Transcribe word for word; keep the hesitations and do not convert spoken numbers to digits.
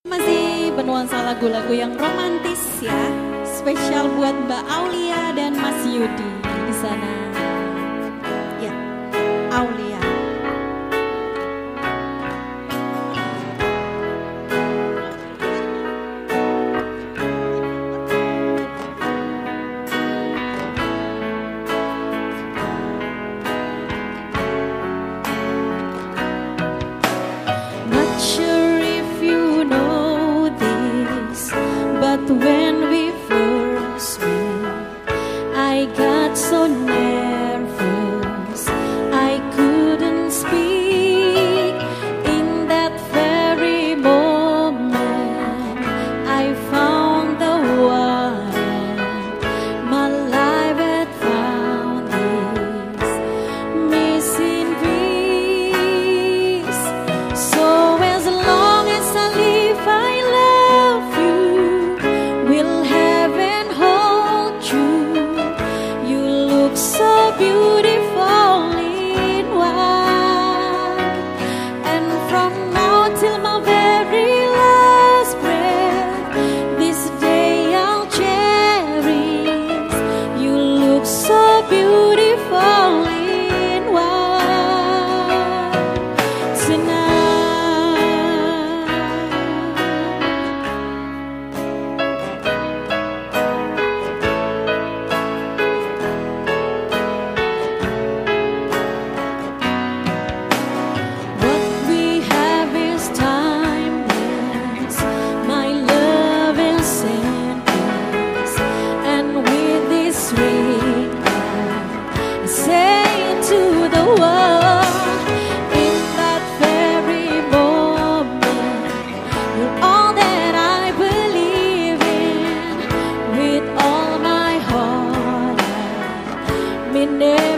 Masih bernuansa lagu-lagu yang romantis ya, spesial buat Mbak Aulia dan Mas Yudi di sana. Ya, Aulia. Not sure if you know this, but when we first met, I got so nervous I couldn't speak. In that very moment I found the one my life had found this missing piece. So as long as I live I love you, will heaven hold you. You look so beautiful in white, and from now till my very last breath, this day I'll cherish. You look so beautiful in white tonight. What we have is timeless, my love is endless, and with this ring I say to the world, in that very moment, you're all that I believe in. With all my heart I mean